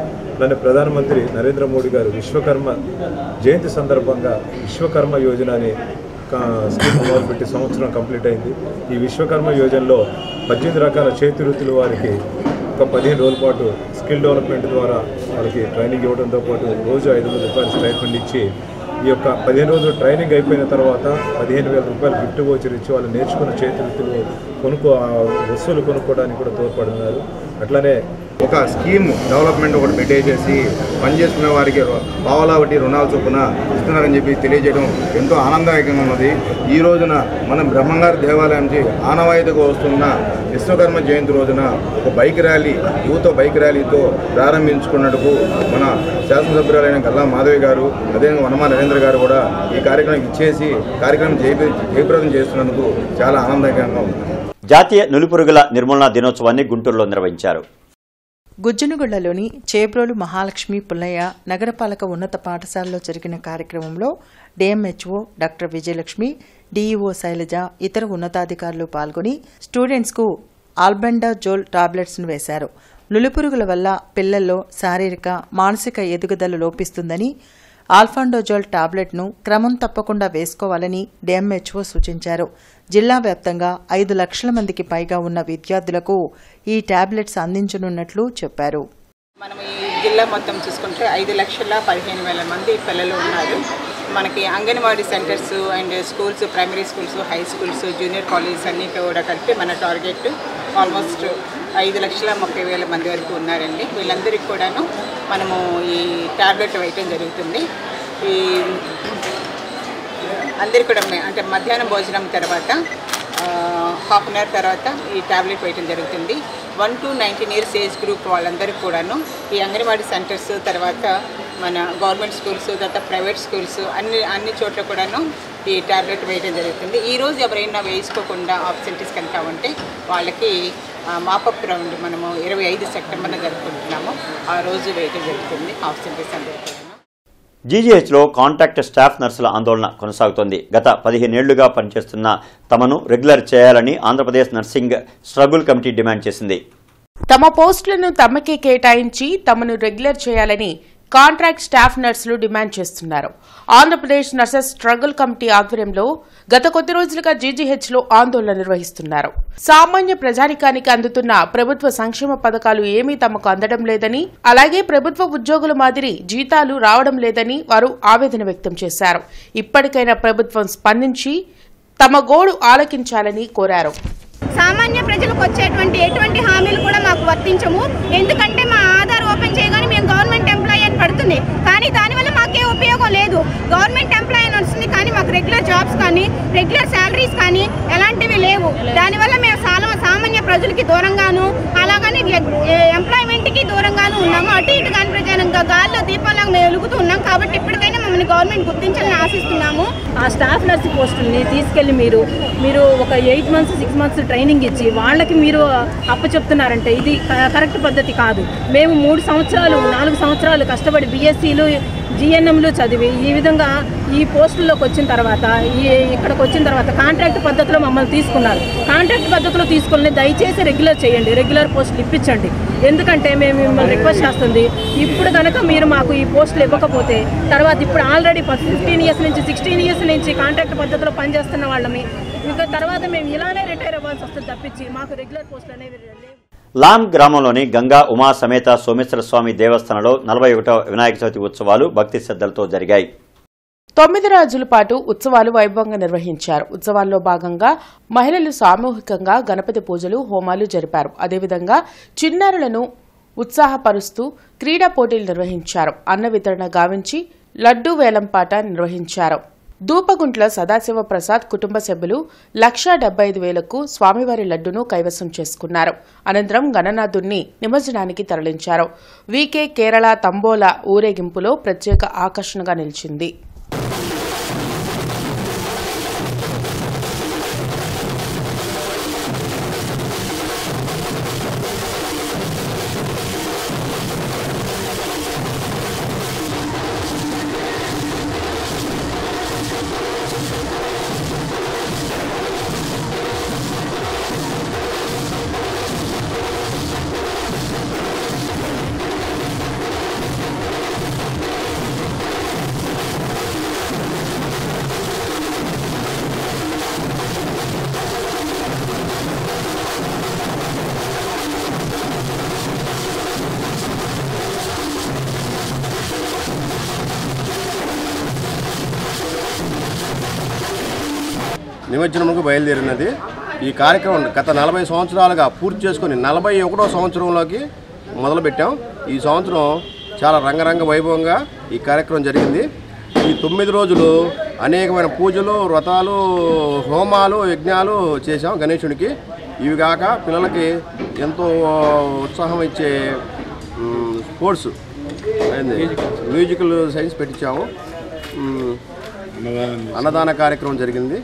మన ప్రధానమంత్రి నరేంద్ర మోడీ గారు విశ్వకర్మ జయంతి సందర్భంగా విశ్వకర్మ యోజన అనే స్కీమ్ మొదలుపెట్టి సంవత్సరం కంప్లీట్ అయింది. ఈ విశ్వకర్మ యోజనలో పద్దెనిమిది రకాల చేతి వృత్తులు వారికి ఒక పదిహేను రోజుల పాటు స్కిల్ డెవలప్మెంట్ ద్వారా వాళ్ళకి ట్రైనింగ్ ఇవ్వడంతో పాటు రోజు ఐదు వందల రూపాయలు స్టైఫండ్ ఇచ్చి ఈ యొక్క పదిహేను రోజులు ట్రైనింగ్ అయిపోయిన తర్వాత పదిహేను వేల రూపాయలు గిఫ్ట్ వోచర్ ఇచ్చి వాళ్ళు నేర్చుకున్న చేతి వృత్తులు కొనుక్కో వస్తువులు కొనుక్కోవడానికి కూడా తోడ్పడుతున్నారు. అట్లనే ఒక స్కీమ్ డెవలప్మెంట్ ఒకటి పెట్టేసేసి పనిచేసుకునే వారికి పావలా వడ్డీ రుణాలు చొప్పున ఇస్తున్నారని చెప్పి తెలియజేయడం ఎంతో ఆనందదాయకంగా ఉన్నది. ఈ రోజున మనం బ్రహ్మంగారి దేవాలయం నుంచి ఆనవాయితీగా వస్తున్న విశ్వకర్మ జయంతి రోజున ఒక బైక్ ర్యాలీ యూత్ బైక్ ర్యాలీతో ప్రారంభించుకున్నట్టుకు మన శాసనసభ్యురాలైన గల్లా మాధవి గారు, అదేవిధంగా వనమా నరేంద్ర గారు కూడా ఈ కార్యక్రమం ఇచ్చేసి కార్యక్రమం జయప్రదం చేస్తున్నందుకు చాలా ఆనందదాయకంగా ఉంది. జాతీయ నులిపురుగుల నిర్మూలన దినోత్సవాన్ని గుంటూరులో నిర్వహించారు. గుజ్జనగుళ్లలోని చేబ్రోలు మహాలక్ష్మి పుల్లయ్య నగరపాలక ఉన్నత పాఠశాలలో జరిగిన కార్యక్రమంలో DMHO doctor Vijayalakshmi, DEO Shailaja, ఇతర ఉన్నతాధికారులు పాల్గొని స్టూడెంట్స్కు ఆల్బెండాజోల్ టాబ్లెట్స్ను వేశారు. నులిపురుగుల వల్ల పిల్లల్లో శారీరక, మానసిక ఎదుగుదల లోపిస్తుందని ఆల్ఫాండోజోల్ టాబ్లెట్ను క్రమం తప్పకుండా వేసుకోవాలని డీఎంహెచ్ఓ సూచించారు. జిల్లా వ్యాప్తంగా ఐదు లక్షల మందికి పైగా ఉన్న విద్యార్థులకు ఈ టాబ్లెట్స్ అందించనున్నట్లు చెప్పారు. మనం ఈ జిల్లా మొత్తం చూసుకుంటే ఐదు లక్షల పదిహేను వేల మంది పిల్లలు ఉన్నారు. మనకి anganwadi centres and schools, primary schools, high schools, junior colleges అన్నీ కూడా కలిపి మన టార్గెట్ ఆల్మోస్ట్ ఐదు లక్షల ముప్పై వేల మంది వరకు ఉన్నారండి. వీళ్ళందరికీ కూడాను మనము ఈ ట్యాబ్లెట్ వేయటం జరుగుతుంది. ఈ అందరికీ కూడా అంటే మధ్యాహ్నం భోజనం తర్వాత హాఫ్ అన్ అవర్ తర్వాత ఈ ట్యాబ్లెట్ వేయటం జరుగుతుంది. One to nineteen years age group వాళ్ళందరికీ కూడాను ఈ అంగన్వాడీ సెంటర్స్, తర్వాత మన గవర్నమెంట్ స్కూల్స్, తర్వాత ప్రైవేట్ స్కూల్స్ అన్ని అన్ని చోట్ల కూడాను ఈ ట్యాబ్లెట్ వేయడం జరుగుతుంది. ఈరోజు ఎవరైనా వేసుకోకుండా ఆబ్సెంటీస్ కనుక ఉంటే వాళ్ళకి మాపప్ రౌండ్ మనము ఇరవై ఐదు సెప్టెంబర్న జరుపుకుంటున్నాము. ఆ రోజు వేయడం జరుగుతుంది ఆబ్సెంటీస్ అందరికీ. జీజీహెచ్లో కాంట్రాక్ట్ స్టాఫ్ నర్సుల ఆందోళన కొనసాగుతోంది. గత పదిహేనేళ్లుగా పనిచేస్తున్న తమను రెగ్యులర్ చేయాలని Andhra Pradesh nursing struggle committee demand చేసింది. తమ పోస్టులను తమకే కేటాయించి తమను రెగ్యులర్ చేయాలని కాంట్రాక్ట్ స్టాఫ్ నర్సులు డిమాండ్ చేస్తున్నారు. ఆంధ్రప్రదేశ్ నర్సెస్ స్ట్రగుల్ కమిటీ ఆధ్వర్యంలో గత కొద్ది రోజులుగా జీజీహెచ్లో ఆందోళన నిర్వహిస్తున్నారు. సామాన్య ప్రజానికానికి అందుతున్న ప్రభుత్వ సంక్షేమ పథకాలు ఏమీ తమకు అందడం లేదని, అలాగే ప్రభుత్వ ఉద్యోగుల మాదిరి జీతాలు రావడం లేదని వారు ఆవేదన వ్యక్తం చేశారు. ఇప్పటికైనా ప్రభుత్వం స్పందించి తమ గోడు ఆలకించాలని కోరారు. సామాన్య ప్రజలకు వచ్చేటువంటి ఎటువంటి హామీలు కూడా మాకు వర్తించము. ఎందుకంటే మా ఆధార్ ఓపెన్ చేయగానే మేము గవర్నమెంట్ ఎంప్లాయీ అని పడుతుంది, కానీ దానివల్ల మాకే ఉపయోగం లేదు. గవర్నమెంట్ ఎంప్లాయీ అని వస్తుంది కానీ మాకు రెగ్యులర్ జాబ్స్ కానీ రెగ్యులర్ శాలరీస్ కానీ ఎలాంటివి లేవు. దానివల్ల మేము చాలా సామాన్య ప్రజలకి దూరంగాను అలాగని ఎంప్లాయ్మెంట్కి దూరంగాను ఉన్నాము. అటు ఇటు కాని ప్రజానంగా గాల్లో దీపాలకు మేము వెలుగుతూ ఉన్నాం. కాబట్టి ఇప్పటికైనా మమ్మల్ని గవర్నమెంట్ గుర్తించాలని ఆశిస్తున్నాము. ఆ స్టాఫ్ నర్స్ పోస్టుల్ని తీసుకెళ్ళి మీరు మీరు ఒక eight months six months training ఇచ్చి వాళ్ళకి మీరు అప్పచెప్తున్నారంటే ఇది కరెక్ట్ పద్ధతి కాదు. మేము మూడు సంవత్సరాలు నాలుగు సంవత్సరాలు కష్టపడి బీఎస్సీలు జిఎన్ఎంలు చదివి ఈ విధంగా ఈ పోస్టుల్లోకి వచ్చిన తర్వాత ఈ ఇక్కడికి వచ్చిన తర్వాత కాంట్రాక్ట్ పద్ధతిలో మమ్మల్ని తీసుకున్నారు. కాంట్రాక్ట్ పద్ధతిలో తీసుకుని దయచేసి రెగ్యులర్ చేయండి, రెగ్యులర్ పోస్టులు ఇప్పించండి. ఎందుకంటే మేము మిమ్మల్ని రిక్వెస్ట్ చేస్తుంది, ఇప్పుడు కనుక మీరు మాకు ఈ పోస్టులు ఇవ్వకపోతే తర్వాత ఇప్పుడు ఆల్రెడీ ఫిఫ్టీన్ ఇయర్స్ నుంచి సిక్స్టీన్ ఇయర్స్ నుంచి కాంట్రాక్ట్ పద్ధతిలో పనిచేస్తున్న వాళ్ళని ఇంకా తర్వాత మేము ఇలానే రిటైర్ అవ్వాల్సి వస్తుంది తప్పించి మాకు రెగ్యులర్ పోస్టులు అనేవి లేవు. లాం గ్రామంలోని గంగా ఉమా సమేత సోమేశ్వర స్వామి దేవస్థానంలో నలభై ఒకటవ వినాయక చవితి ఉత్సవాలు భక్తి శ్రద్ధలతో జరిగాయి. తొమ్మిది రోజుల పాటు ఉత్సవాలు వైభవంగా నిర్వహించారు. ఉత్సవాల్లో భాగంగా మహిళలు సామూహికంగా గణపతి పూజలు, హోమాలు జరిపారు. అదేవిధంగా చిన్నారులను ఉత్సాహపరుస్తూ క్రీడా పోటీలు నిర్వహించారు. అన్న వితరణ గావించి లడ్డూ వేలంపాట నిర్వహించారు. దూపగుంట్ల సదాశివ ప్రసాద్ కుటుంబ సభ్యులు లక్షా డెబ్బై ఐదు వేలకు స్వామివారి లడ్డును కైవసం చేసుకున్నారు. అనంతరం గణనాథుణ్ణి నిమజ్జనానికి తరలించారు. వీకే కేరళ తంబోలా ఊరేగింపులో ప్రత్యేక ఆకర్షణగా నిలిచింది. నిమజ్జనముకు బయలుదేరినది. ఈ కార్యక్రమం గత నలభై సంవత్సరాలుగా పూర్తి చేసుకుని నలభై ఒకటో సంవత్సరంలోకి మొదలుపెట్టాం. ఈ సంవత్సరం చాలా రంగరంగ వైభవంగా ఈ కార్యక్రమం జరిగింది. ఈ తొమ్మిది రోజులు అనేకమైన పూజలు, వ్రతాలు, హోమాలు, యజ్ఞాలు చేశాం గణేశునికి. ఇవి కాక పిల్లలకి ఎంతో ఉత్సాహం ఇచ్చే స్పోర్ట్స్ మ్యూజికల్ సైన్స్ పెట్టించాము. అన్నదాన కార్యక్రమం జరిగింది.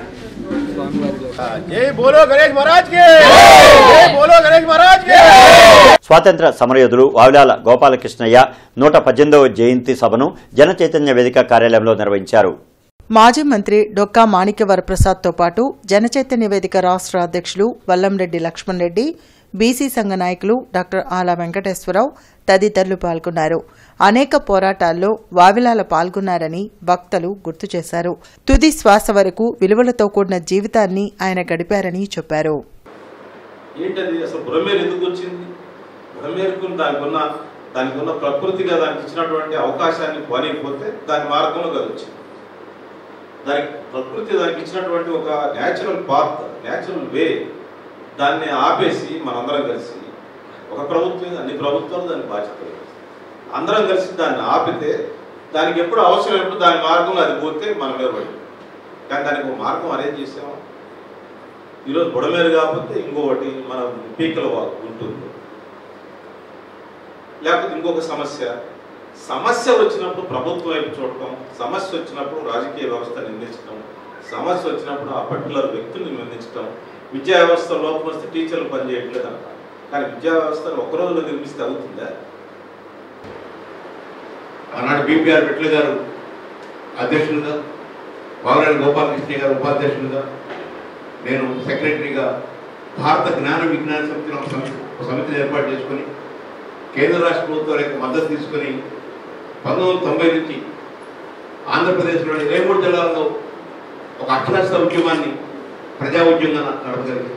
స్వాతంత్ర సమరయోధులు వావిలాల గోపాలకృష్ణయ్య నూట పద్దెనిమిదవ జయంతి సభను జన చైతన్య వేదిక కార్యాలయంలో నిర్వహించారు. మాజీ మంత్రి డొక్కా మాణిక్య వరప్రసాద్తో పాటు జనచైతన్య వేదిక రాష్ట్ర అధ్యక్షులు వల్లంరెడ్డి లక్ష్మణ్ రెడ్డి, బీసీ సంఘ నాయకులు డాక్టర్ ఆల వెంకటేశ్వరరావు తదితరులు పాల్గొన్నారు. అనేక పోరాటాల్లో వావిలాల పాల్గొన్నారని వక్తలు గుర్తు చేశారు. తుది శ్వాస వరకు విలువలతో కూడిన జీవితాన్ని ఆయన గడిపారని చెప్పారు. ఏంటది అసలు బురమేరు ఎందుకు వచ్చింది? బురమేరుకు దానికి ఉన్న దానికి ఉన్న ప్రకృతిగా దానికి ఇచ్చినటువంటి అవకాశాన్ని పోనీకపోతే దాని మార్గంలో అది వచ్చింది. దానికి ప్రకృతి దానికి ఇచ్చినటువంటి ఒక న్యాచురల్ పాత్, న్యాచురల్ వే, దాన్ని ఆపేసి మనందరం కలిసి ఒక ప్రభుత్వం, అన్ని ప్రభుత్వాలు దానికి బాధ్యత అందరం కలిసి దాన్ని ఆపితే దానికి ఎప్పుడు అవసరం ఎప్పుడు దాని మార్గంలో అది పోతే మనం నిలబడి. కానీ దానికి ఒక మార్గం అరేంజ్ చేసాము. ఈరోజు బుడమేరు కాకపోతే ఇంకొకటి మన పీకల ఉంటుంది, లేకపోతే ఇంకొక సమస్య. సమస్య వచ్చినప్పుడు ప్రభుత్వం వైపు చూడటం, సమస్య వచ్చినప్పుడు రాజకీయ వ్యవస్థ నిందించడం, సమస్య వచ్చినప్పుడు ఆ పర్టికులర్ వ్యక్తుల్ని నిందించడం. విద్యా వ్యవస్థ లోపం వస్తే టీచర్లు పనిచేయట్లేదు అంట. కానీ విద్యా వ్యవస్థను ఒక్క రోజులో నిర్మిస్తే అవుతుందా? ఆనాడు బీపీఆర్ విట్ల గారు అధ్యక్షులుగా, వావిలాల గోపాలకృష్ణ గారు ఉపాధ్యక్షులుగా, నేను సెక్రటరీగా భారత జ్ఞాన విజ్ఞాన సమితిని ఒక సమితి ఒక సమితిని ఏర్పాటు చేసుకొని కేంద్ర రాష్ట్ర ప్రభుత్వాల యొక్క మద్దతు తీసుకొని పంతొమ్మిది వందల తొంభై నుంచి ఆంధ్రప్రదేశ్లోని ఇరవై మూడు జిల్లాల్లో ఒక అక్షరాస్యత ఉద్యమాన్ని ప్రజా ఉద్యమంగా నడపగలిగింది.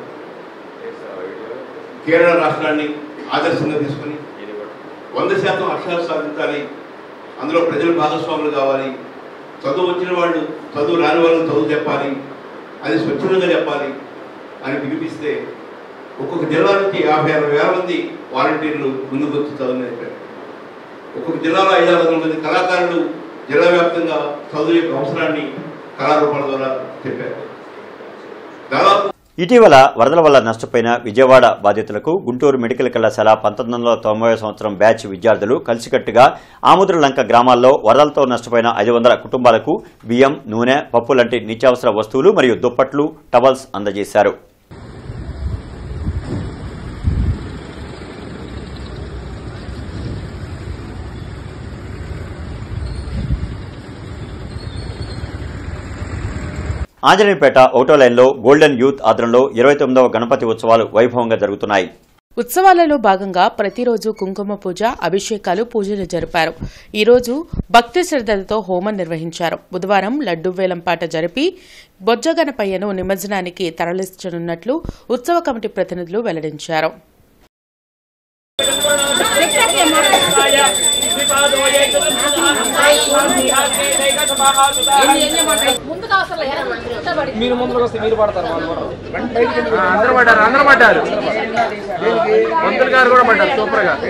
కేరళ రాష్ట్రాన్ని ఆదర్శంగా తీసుకొని వంద శాతం అక్షరాలు సాధించాలి, అందులో ప్రజలు భాగస్వాములు కావాలి, చదువు వచ్చిన వాళ్ళు చదువు రాని వాళ్ళని చదువు చెప్పాలి అది స్వచ్ఛందంగా చెప్పాలి అని పిలిపిస్తే ఒక్కొక్క జిల్లా నుంచి యాభై అరవై వేల మంది వాలంటీర్లు ముందుకు వచ్చి చదువు నేర్పారు. ఒక్కొక్క జిల్లాలో ఐదు ఆరు వందల మంది కళాకారులు జిల్లా వ్యాప్తంగా చదువు యొక్క అవసరాన్ని కళారూపాల ద్వారా చెప్పారు. దాదాపు ఇటీవల వరదల వల్ల నష్టపోయిన విజయవాడ బాధితులకు గుంటూరు మెడికల్ కళాశాల పంతొమ్మిది వందల తొంభై సంవత్సరం బ్యాచ్ విద్యార్థులు కలిసికట్టుగా ఆముద్రలంక గ్రామాల్లో వరదలతో నష్టపోయిన ఐదు వందల కుటుంబాలకు బియ్యం, నూనె, పప్పు లాంటి నిత్యావసర వస్తువులు మరియు దుప్పట్లు, టవల్స్ అందజేశారు. ఆంజనేయపేట ఒకటో లైన్లో గోల్డెన్ యూత్ ఆధ్వర్యంలో ఇరవై తొమ్మిదవ గణపతి ఉత్సవాలు వైభవంగా జరుగుతున్నాయి. ఉత్సవాలలో భాగంగా ప్రతిరోజు కుంకుమ పూజ, అభిషేకాలు, పూజలు జరిపారు. ఈ రోజు భక్తి శ్రద్దలతో హోమం నిర్వహించారు. బుధవారం లడ్డూ వేలంపాట జరిపి బొజ్జగణపయ్యను నిమజ్జనానికి తరలించనున్నట్లు ఉత్సవ కమిటీ ప్రతినిధులు వెల్లడించారు. మీరు ముందుకు వస్తే మీరు పడతారు, అందరూ పడ్డారు అందరూ పడ్డారు మంత్రులు గారు కూడా పడ్డారు సూపర్ గా.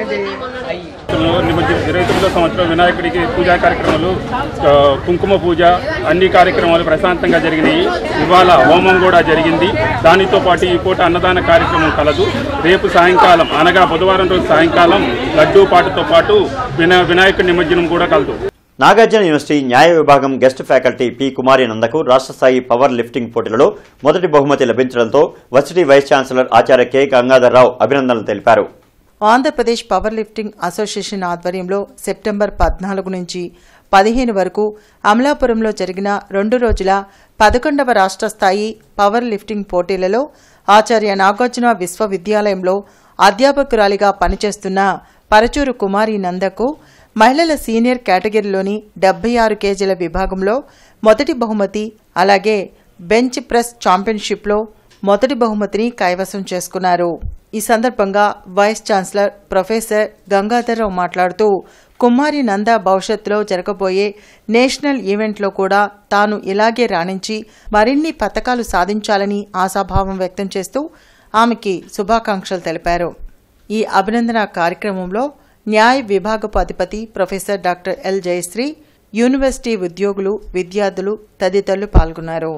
ఇరవై తొమ్మిదో సంవత్సరం వినాయకుడికి పూజా కార్యక్రమాలు, కుంకుమ పూజ, అన్ని కార్యక్రమాలు ప్రశాంతంగా జరిగినాయి. ఇవాళ హోమం కూడా జరిగింది. దానితో పాటు ఈ పూట అన్నదాన కార్యక్రమం కలదు. రేపు సాయంకాలం అనగా బుధవారం రోజు సాయంకాలం లడ్డూ పాటతో పాటు వినా వినాయకుడి నిమజ్జనం కూడా కలదు. నాగార్జున యూనివర్సిటీ న్యాయ విభాగం గెస్ట్ ఫ్యాకల్టీ పి కుమారి నందకు రాష్ట్ర స్థాయి పవర్ లిఫ్టింగ్ పోటీలలో మొదటి బహుమతి లభించడంతో వర్సిటీ వైస్ ఛాన్సలర్ ఆచార్య కె గంగాధర్రావు అభినందనలు తెలిపారు. ఆంధ్రప్రదేశ్ పవర్ లిఫ్టింగ్ అసోసియేషన్ ఆధ్వర్యంలో సెప్టెంబర్ పద్నాలుగు నుంచి పదిహేను వరకు అమలాపురంలో జరిగిన రెండు రోజుల పదకొండవ రాష్ట్ర స్థాయి పవర్ లిఫ్టింగ్ పోటీలలో ఆచార్య నాగార్జున విశ్వవిద్యాలయంలో అధ్యాపకురాలిగా పనిచేస్తున్న పరచూరు కుమారి నందకు మహిళల సీనియర్ కేటగిరీలోని డెబ్బై ఆరు కేజీల విభాగంలో మొదటి బహుమతి, అలాగే బెంచ్ ప్రెస్ ఛాంపియన్షిప్లో మొదటి బహుమతిని కైవసం చేసుకున్నారు. ఈ సందర్భంగా వైస్ ఛాన్సలర్ ప్రొఫెసర్ గంగాధర్రావు మాట్లాడుతూ కుమారి నంద భవిష్యత్తులో జరగబోయే నేషనల్ ఈవెంట్లో కూడా తాను ఇలాగే రాణించి మరిన్ని పతకాలు సాధించాలని ఆశాభావం వ్యక్తం చేస్తూ ఆమెకి శుభాకాంక్షలు తెలిపారు. ఈ అభినందన కార్యక్రమంలో న్యాయ విభాగపు అధిపతి professor doctor L Jayashree, university ఉద్యోగులు, విద్యార్థులు తదితరులు పాల్గొన్నారు.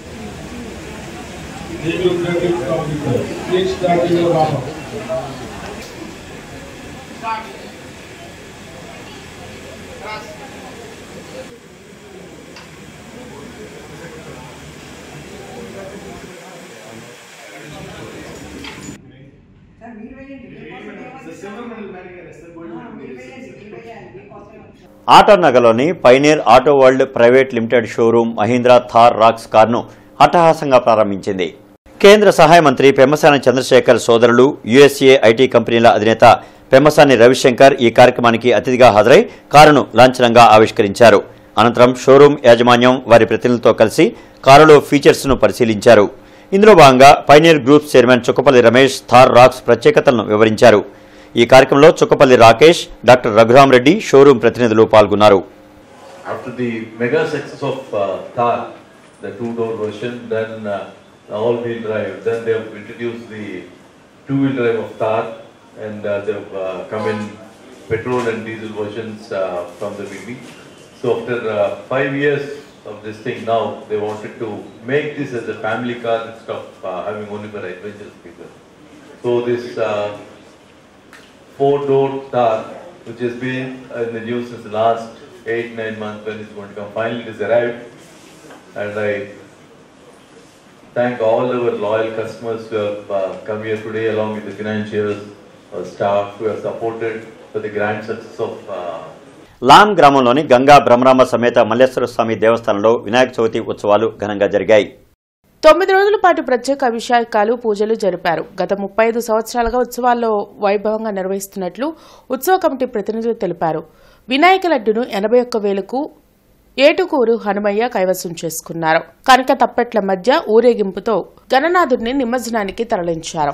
ఆటో నగర్లోని pioneer auto world private limited showroom Mahindra Thar Roxx కారును అట్టహాసంగా ప్రారంభించింది. కేంద్ర సహాయ మంత్రి పెమ్మసాని చంద్రశేఖర్ సోదరులు, యుఎస్ఏ ఐటీ కంపెనీల అధినేత పెమ్మసాని రవిశంకర్ ఈ కార్యక్రమానికి అతిథిగా హాజరై కారును లాంఛనంగా ఆవిష్కరించారు. అనంతరం షోరూం యాజమాన్యం వారి ప్రతినిధులతో కలిసి కారులో ఫీచర్స్ ను పరిశీలించారు. ఇందులో భాగంగా pioneer group chairman Chukkapalli Ramesh Thar Roxx ప్రత్యేకతలను వివరించారు. ఈ కార్యక్రమంలో చుక్కపల్లి రాకేష్, డాక్టర్ రఘురామ్ రెడ్డి షోరూం ప్రతినిధులు పాల్గొన్నారు. After the mega success of uh, Thar, the two-door version, then uh, the all-wheel drive, then they have introduced the two-wheel drive of Thar, and uh, they have uh, come in petrol and diesel versions uh, from the beginning. So after uh, five years of this thing now, they wanted to make this as a family car instead of uh, having only for adventurous people. So this uh, four-door Thar, which has been in the news since the last eight, nine months when it's going to come. Finally, it has arrived, and I thank all our loyal customers who have uh, come here today, along with the financiers, our staff who have supported for the grand success of. Uh, Lam గ్రామంలోని గంగా బ్రహ్మరామ సమేత మల్లేశ్వర స్వామి దేవస్థానంలో వినాయక చవితి ఉత్సవాలు ఘనంగా జరిగాయి. తొమ్మిది రోజుల పాటు ప్రత్యేక అభిషేకాలు, పూజలు జరిపారు. గత ముప్పై ఐదు సంవత్సరాలుగా ఉత్సవాల్లో వైభవంగా నిర్వహిస్తున్నట్లు ఉత్సవ కమిటీ ప్రతినిధులు తెలిపారు. వినాయక లడ్డును ఎనభై ఒక్క వేలకు ఏటుకూరు హనుమయ్య కైవసం చేసుకున్నారు. కనక తప్పెట్ల మధ్య ఊరేగింపుతో గణనాథుడిని నిమజ్జనానికి తరలించారు.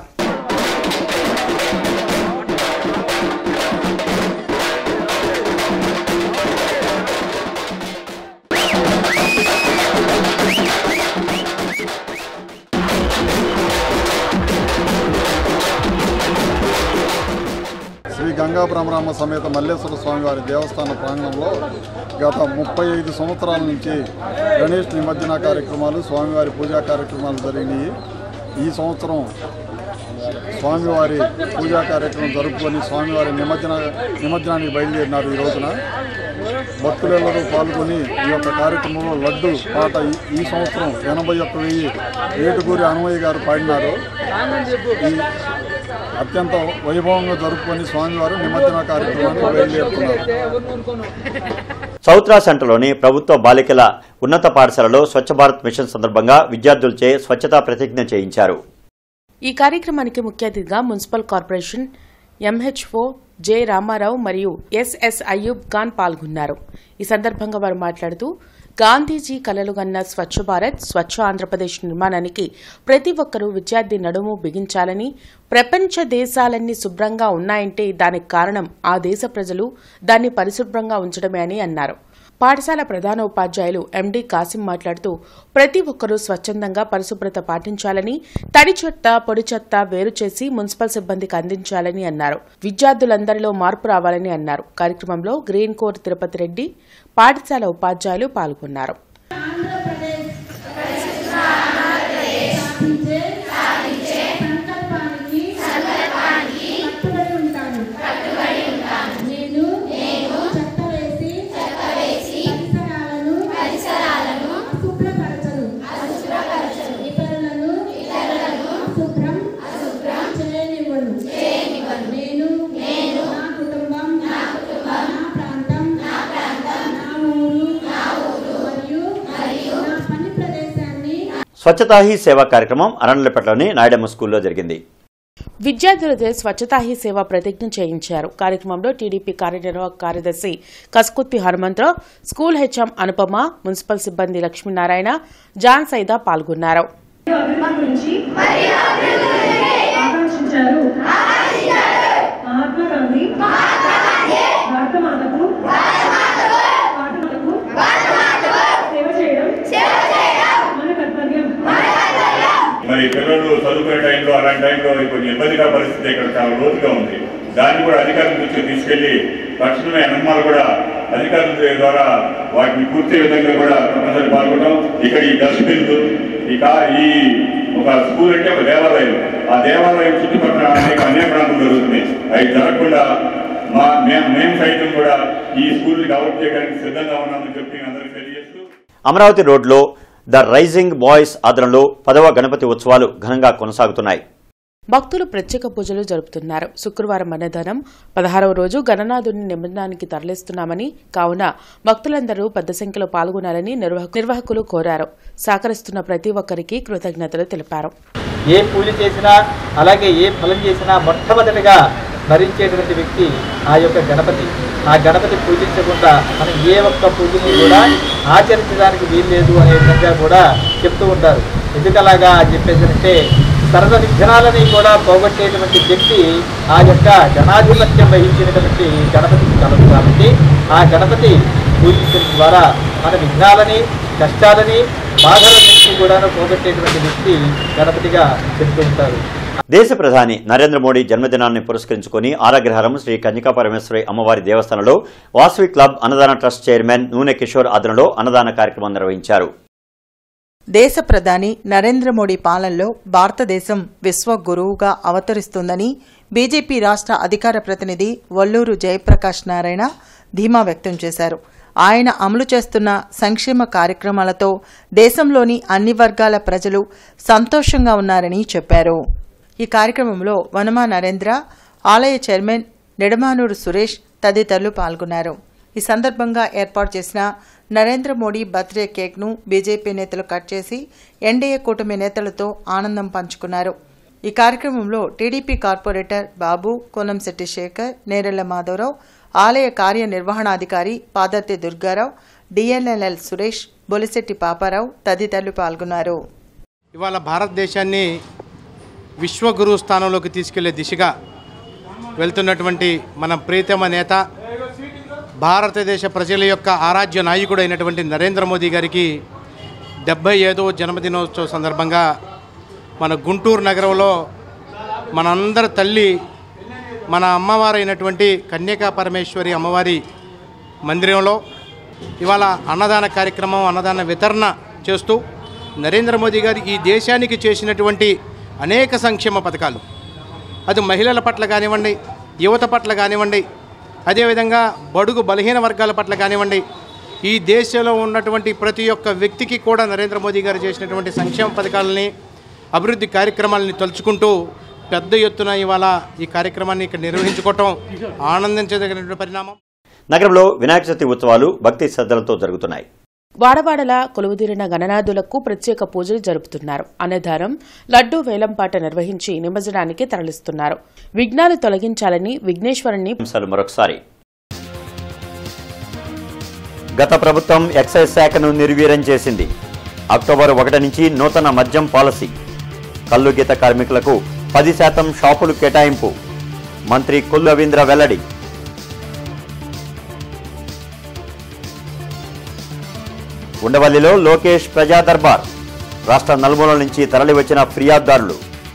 శ్రీ గంగా బ్రహ్మరామ సమేత మల్లేశ్వర స్వామి వారి దేవస్థాన ప్రాంగణంలో గత ముప్పై ఐదు సంవత్సరాల నుంచి గణేష్ నిమజ్జన కార్యక్రమాలు స్వామివారి పూజా కార్యక్రమాలు జరిగినాయి. ఈ సంవత్సరం స్వామివారి పూజా కార్యక్రమం జరుపుకొని స్వామివారి నిమజ్జన నిమజ్జనానికి బయలుదేరినారు. ఈ రోజున భక్తులెల్లరూ పాల్గొని ఈ యొక్క కార్యక్రమంలో లడ్డు పాట ఈ సంవత్సరం ఎనభై ఒక్క వెయ్యి ఏటుకూరి అనుమయ్య గారు పాడినారు. ఈ అత్యంత వైభవంగా జరుపుకొని స్వామివారు నిమజ్జన కార్యక్రమాన్ని బయలుదేరుతున్నారు. చౌత్రా సెంటర్లోని ప్రభుత్వ బాలికల ఉన్నత పాఠశాలలో స్వచ్ఛ భారత్ మిషన్ సందర్భంగా విద్యార్థులచే స్వచ్ఛతా ప్రతిజ్ఞ చేయించారు. ఈ కార్యక్రమానికి ముఖ్య అతిథిగా municipal corporation MHO J Ramarao మరియు ఎస్ఎస్ అయ్యూబ్ ఖాన్ పాల్గొన్నారు. ఈ సందర్భంగా వారు మాట్లాడుతూ గాంధీజీ కలలుగన్న స్వచ్ఛ భారత్ స్వచ్ఛ ఆంధ్రప్రదేశ్ నిర్మాణానికి ప్రతి ఒక్కరూ విద్యార్థి నడుము బిగించాలని, ప్రపంచ దేశాలన్నీ శుభ్రంగా ఉన్నాయంటే దానికి కారణం ఆ దేశ ప్రజలు దాన్ని పరిశుభ్రంగా ఉంచడమే అని అన్నారు. పాఠశాల ప్రధాన ఉపాధ్యాయులు ఎండి కాసిం మాట్లాడుతూ ప్రతి ఒక్కరూ స్వచ్ఛందంగా పరిశుభ్రత పాటించాలని, తడి చెత్త పొడి చెత్త వేరు చేసి మున్సిపల్ సిబ్బందికి అందించాలని అన్నారు. విద్యార్థులందరిలో మార్పు రావాలని అన్నారు. కార్యక్రమంలో గ్రీన్ కోర్ తిరుపతి రెడ్డి, పాఠశాల ఉపాధ్యాయులు పాల్గొన్నారు. స్వచ్ఛతా హీ సేవా కార్యక్రమం అరణ్యపేటలోని నాయుడమ్మ స్కూల్లో జరిగింది. విద్యార్థులతో స్వచ్ఛతా హీ సేవ ప్రతిజ్ఞ చేయించారు. కార్యక్రమంలో టీడీపీ కార్యనిర్వాహక కార్యదర్శి Kaskutti Hanumantha Rao, school HM Anupama, municipal సిబ్బంది లక్ష్మీనారాయణ, జాన్ సైదా పాల్గొన్నారు. మరి పిల్లలు చదువుకునే టైంలో అలాంటి టైంలో కొంచెం ఇబ్బందికర పరిస్థితి ఇక్కడ చాలా లోతుగా ఉంది. దాన్ని కూడా అధికారుల దృష్టికి తీసుకెళ్లి తక్షణమే అనుమానాలు కూడా అధికారుల ద్వారా వాటిని పూర్తి విధంగా కూడా తప్పనిసరి పాల్గొనడం. ఇక్కడ ఈ డస్ట్బిన్లు ఈ కా ఈ ఒక స్కూల్ అంటే ఒక దేవాలయం, ఆ దేవాలయం చుట్టుపక్కల అనేక అనేక ప్రాంతం జరుగుతుంది. అవి జరగకుండా మా మేము మేము సైతం కూడా ఈ స్కూల్ని డెవలప్ చేయడానికి సిద్ధంగా ఉన్నామని చెప్పి అందరికీ తెలియజేస్తూ అమరావతి రోడ్లో ద రైజింగ్ బాయ్స్ ఆధ్వర్యంలో పదవ గణపతి ఉత్సవాలు ఘనంగా కొనసాగుతున్నాయి. భక్తులు ప్రత్యేక పూజలు జరుపుతున్నారు. శుక్రవారం అన్నదానం పదహారవ రోజు గణనాథుని నిమజ్జనానికి తరలిస్తున్నామని, కావున భక్తులందరూ పెద్ద సంఖ్యలో పాల్గొనాలని నిర్వాహకులు కోరారు. సహకరిస్తున్న ప్రతి ఒక్కరికి కృతజ్ఞతలు తెలిపారు. ఏ పూజ చేసినా అలాగే ఏ ఫలం చేసినా మొట్టమొదటిగా స్మరించేటువంటి వ్యక్తి ఆ యొక్క గణపతి. ఆ గణపతి పూజించకుండా మనం ఏ ఒక్క పూజని కూడా ఆచరించడానికి వీల్లేదు అనే విధంగా కూడా చెప్తూ ఉంటారు. ఎందుకలాగా అని చెప్పేసి సర్వ విఘ్నాలని కూడా పోగొట్టేటువంటి వ్యక్తి ఆ యొక్క గణాధిపత్యం వహించినటువంటి గణపతికి కలదు. కాబట్టి ఆ గణపతి పూజించడం ద్వారా మన విఘ్నాలని, కష్టాలని, బాధలన్నింటినీ కూడా పోగొట్టేటువంటి వ్యక్తి గణపతిగా చెప్తూ ఉంటారు. దేశ ప్రధాని నరేంద్ర మోడీ జన్మదినాన్ని పురస్కరించుకుని ఆరాగ్రహారం శ్రీ కన్యకా పరమేశ్వరి అమ్మవారి దేవస్థానంలో వాసవి క్లబ్ అన్నదాన ట్రస్ట్ చైర్మన్ నూనె కిషోర్ ఆధ్వర్యంలో అన్నదాన కార్యక్రమం నిర్వహించారు. దేశ ప్రధాని నరేంద్ర మోడీ పాలనలో భారతదేశం విశ్వ గురువుగా అవతరిస్తుందని బీజేపీ రాష్ట్ర అధికార ప్రతినిధి వల్లూరు జయప్రకాష్ నారాయణ ధీమా వ్యక్తం చేశారు. ఆయన అమలు చేస్తున్న సంక్షేమ కార్యక్రమాలతో దేశంలోని అన్ని వర్గాల ప్రజలు సంతోషంగా ఉన్నారని చెప్పారు. ఈ కార్యక్రమంలో వనమా నరేంద్ర, ఆలయ చైర్మన్ నెడమానూరు సురేష్ తదితరులు పాల్గొన్నారు. ఈ సందర్భంగా ఏర్పాటు చేసిన నరేంద్ర మోడీ బర్త్డే కేక్ను బీజేపీ నేతలు కట్ చేసి ఎన్డీఏ కూటమి నేతలతో ఆనందం పంచుకున్నారు. ఈ కార్యక్రమంలో టీడీపీ కార్పొరేటర్ బాబు, కోనంశెట్టి శేఖర్, నేరెళ్ల మాధవరావు, ఆలయ కార్యనిర్వహణాధికారి పాదర్తి దుర్గారావు, డిఎల్ఎల్ఎల్ సురేష్, బొలిశెట్టి పాపారావు తదితరులు పాల్గొన్నారు. ఇవాళ భారతదేశాన్ని విశ్వగురు స్థానంలోకి తీసుకెళ్లే దిశగా వెళ్తున్నటువంటి మన ప్రియతమ నేత, భారతదేశ ప్రజల యొక్క ఆరాధ్య నాయకుడు అయినటువంటి నరేంద్ర మోదీ గారికి డెబ్బై ఐదవ జన్మదినోత్సవ సందర్భంగా మన గుంటూరు నగరంలో మనందరి తల్లి మన అమ్మవారైనటువంటి కన్యకా పరమేశ్వరి అమ్మవారి మందిరంలో ఇవాళ అన్నదాన కార్యక్రమం అన్నదాన వితరణ చేస్తూ నరేంద్ర మోదీ గారు ఈ దేశానికి చేసినటువంటి అనేక సంక్షేమ పథకాలు అది మహిళల పట్ల కానివ్వండి, యువత పట్ల కానివ్వండి, అదేవిధంగా బడుగు బలహీన వర్గాల పట్ల కానివ్వండి, ఈ దేశంలో ఉన్నటువంటి ప్రతి ఒక్క వ్యక్తికి కూడా నరేంద్ర మోదీ గారు చేసినటువంటి సంక్షేమ పథకాలని అభివృద్ధి కార్యక్రమాలని తలుచుకుంటూ పెద్ద ఎత్తున ఇవాళ ఈ కార్యక్రమాన్ని ఇక్కడ నిర్వహించుకోవటం ఆనందించదగినటువంటి పరిణామం. నగరంలో వినాయక చవితి ఉత్సవాలు భక్తి శ్రద్ధలతో జరుగుతున్నాయి. వాడవాడల కొలువుదీరిన గణనాథులకు ప్రత్యేక పూజలు జరుపుతున్నారు. అన్నదానం, లడ్డూ వేలంపాట నిర్వహించి నిమజ్జనానికి తరలిస్తున్నారు. విఘ్నాలు తొలగించాలని విఘ్నేశ్వరుని మరొకసారి గత ప్రభుత్వం ఎక్సైజ్ శాఖను నిర్వీర్యం చేసింది. అక్టోబర్ ఒకటి నుంచి నూతన మద్యం పాలసీ. కల్లు గీత కార్మికులకు పది శాతం షాపులు కేటాయింపు. మంత్రి కొల్లు రవీంద్ర వెల్లడి. ఉండవల్లిలో లోకేష్ ప్రజా దర్బార్. రాష్ట్ర నలుమూలల నుంచి తరలివచ్చిన ఫిర్యాదుదారులు.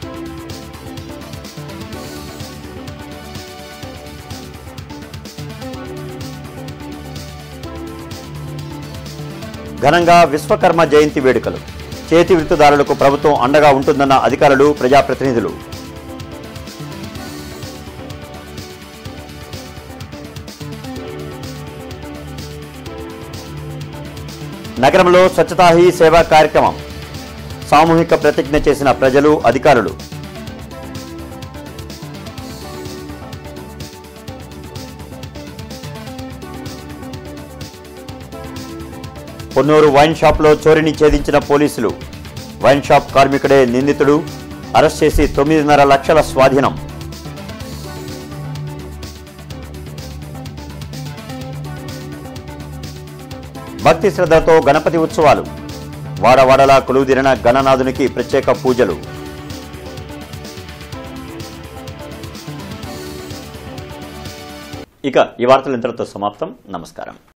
ఘనంగా విశ్వకర్మ జయంతి వేడుకలు. చేతి వృత్తిదారులకు ప్రభుత్వం అండగా ఉంటుందన్న అధికారులు, ప్రజాప్రతినిధులు. నగరంలో స్వచ్ఛతా హీ సేవా కార్యక్రమం. సామూహిక ప్రతిజ్ఞ చేసిన ప్రజలు, అధికారులు. పొన్నూరు వైన్ షాప్లో చోరీని ఛేదించిన పోలీసులు. వైన్ షాప్ కార్మికుడే నిందితుడు. అరెస్ట్ చేసి తొమ్మిదిన్నర లక్షల స్వాధీనం. భక్తి శ్రద్ధతో గణపతి ఉత్సవాలు. వాడవాడలా కొలువుదీరిన గణనాథునికి ప్రత్యేక పూజలు. ఇక ఈ వార్తలు ఇంతటితో సమాప్తం. నమస్కారం.